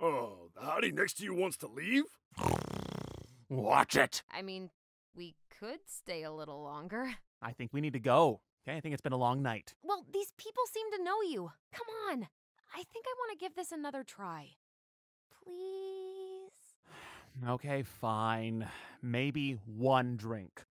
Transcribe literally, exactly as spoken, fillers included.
Oh, the hottie next to you wants to leave? Watch it! I mean, we could stay a little longer. I think we need to go. Okay, I think it's been a long night. Well, these people seem to know you. Come on. I think I want to give this another try. Please? Okay, fine. Maybe one drink.